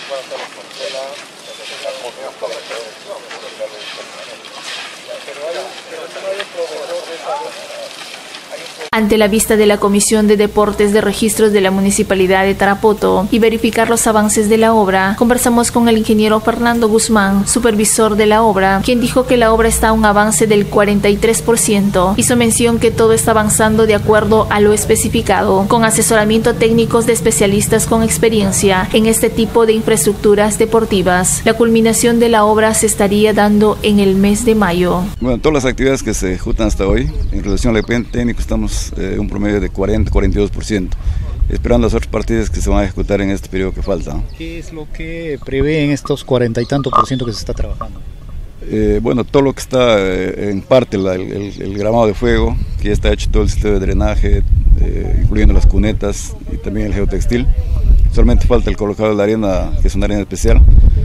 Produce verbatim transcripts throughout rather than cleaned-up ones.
Ante la vista de la Comisión de Deportes de Registros de la Municipalidad de Tarapoto y verificar los avances de la obra, conversamos con el ingeniero Fernando Guzmán, supervisor de la obra, quien dijo que la obra está a un avance del cuarenta y tres por ciento. Hizo mención que todo está avanzando de acuerdo a lo especificado, con asesoramiento técnicos de especialistas con experiencia en este tipo de infraestructuras deportivas. La culminación de la obra se estaría dando en el mes de mayo. Bueno, todas las actividades que se ejecutan hasta hoy, en relación al expediente técnico, estamos Eh, un promedio de cuarenta a cuarenta y dos por ciento, esperando las otras partidas que se van a ejecutar en este periodo que falta, ¿no? ¿Qué es lo que prevé en estos cuarenta y tanto por ciento que se está trabajando? Eh, bueno, todo lo que está eh, en parte la, el, el gramado de fuego, que ya está hecho todo el sistema de drenaje, eh, incluyendo las cunetas y también el geotextil. Solamente falta el colocado de la arena, que es una arena especial,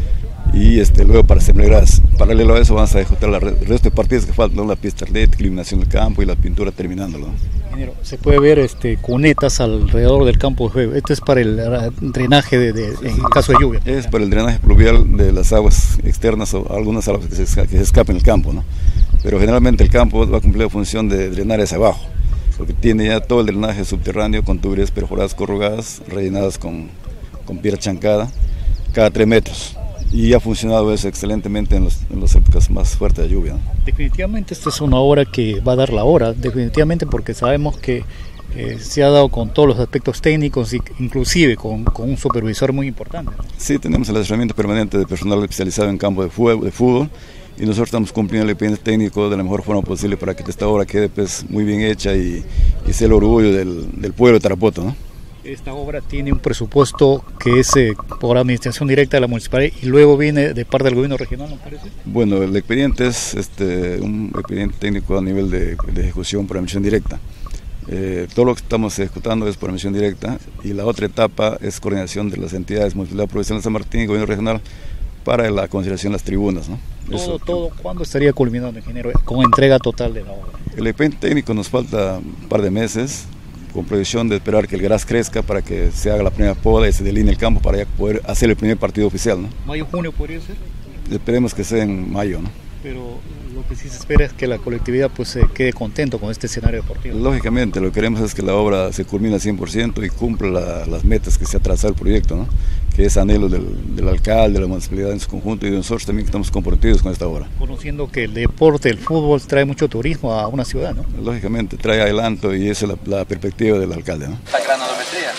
y este, luego para sembrar. Paralelo a eso vamos a ejecutar el resto de partidas que faltan, ¿no? La pista atlética, iluminación del campo y la pintura terminándolo, ¿no? Se puede ver este, cunetas alrededor del campo de juego. Esto es para el drenaje de, de, en caso de lluvia. Es para el drenaje pluvial de las aguas externas o algunas aguas que se, que se escapen del campo, ¿no? Pero generalmente el campo va a cumplir la función de drenar hacia abajo, porque tiene ya todo el drenaje subterráneo con tuberías perforadas corrugadas, rellenadas con, con piedra chancada, cada tres metros. Y ha funcionado eso excelentemente en, los, en las épocas más fuertes de lluvia, ¿no? Definitivamente esta es una obra que va a dar la hora, definitivamente, porque sabemos que eh, se ha dado con todos los aspectos técnicos, inclusive con, con un supervisor muy importante, ¿no? Sí, tenemos el asesoramiento permanente de personal especializado en campo de fútbol, de fútbol y nosotros estamos cumpliendo el expediente técnico de la mejor forma posible para que esta obra quede pues, muy bien hecha y, y sea el orgullo del, del pueblo de Tarapoto, ¿no? Esta obra tiene un presupuesto que es eh, por administración directa de la municipalidad y luego viene de parte del gobierno regional, ¿no parece? Bueno, el expediente es este, un expediente técnico a nivel de, de ejecución por emisión directa. Eh, todo lo que estamos ejecutando es por emisión directa y la otra etapa es coordinación de las entidades Municipalidad Provincial de San Martín y Gobierno Regional para la consideración de las tribunas, ¿no? Todo, Eso, todo, ¿cuándo estaría culminando, ingeniero, con entrega total de la obra? El expediente técnico nos falta un par de meses, con proyección de esperar que el gras crezca para que se haga la primera poda y se delinee el campo para ya poder hacer el primer partido oficial, ¿no? ¿Mayo, junio podría ser? Esperemos que sea en mayo, ¿no? Pero lo que sí se espera es que la colectividad pues se quede contento con este escenario deportivo. Lógicamente, lo que queremos es que la obra se culmine al cien por ciento y cumpla la, las metas que se ha trazado el proyecto, ¿no? Que es anhelo del, del alcalde, de la municipalidad en su conjunto y de nosotros también que estamos comprometidos con esta obra. Conociendo que el deporte, el fútbol trae mucho turismo a una ciudad, ¿no? Lógicamente trae adelanto y esa es la, la perspectiva del alcalde, ¿no? ¿La granulometría?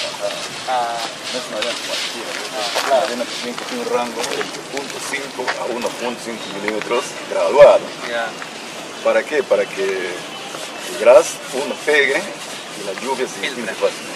Ah, no es una arena cualquiera, es una arena que tiene un rango de cero punto cinco a uno punto cinco milímetros graduado. Yeah. ¿Para qué? Para que el gras uno pegue y la lluvia se filtre fácilmente.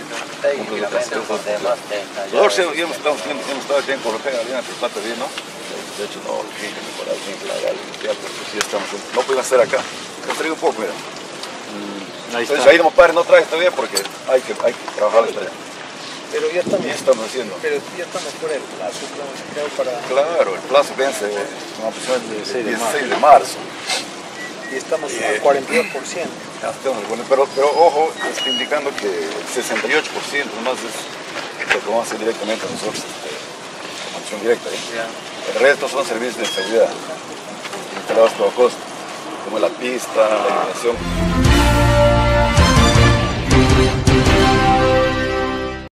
Nosotros ya hemos estado aquí en Corrojera, bien, en Plata, bien, ¿no? De hecho, no, tiene que mejorar, tiene que lavar, limpiar, porque sí estamos, no podemos hacer acá. Nos traigo un poco, mira. Mm, ahí Entonces, ahí no, padre, no traes todavía porque hay que, hay que trabajar esta. Pero ya estamos, ya estamos haciendo. Pero ya estamos por el plazo, creo, para... Claro, el plazo vence con aproximadamente el dieciséis de marzo. Y estamos al cuarenta y dos por ciento. Pero, pero ojo, está indicando que el sesenta y ocho por ciento nomás es lo que vamos a hacer directamente nosotros, con acción directa. ¿eh? Yeah. El resto son servicios de seguridad, instalados a todo costo, como la pista, la iluminación.